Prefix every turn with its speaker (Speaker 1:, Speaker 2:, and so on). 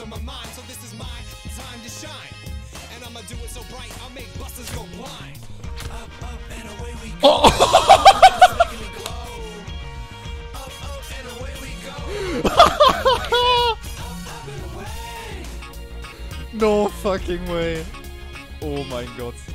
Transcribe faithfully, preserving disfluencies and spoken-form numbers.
Speaker 1: on my mind, so this is my time to shine. And I'ma do it so bright, I'll make busters go blind. Up, up, and away we go.
Speaker 2: Oh.
Speaker 1: Up, up, and away we go.
Speaker 2: No fucking way. Oh mein Gott.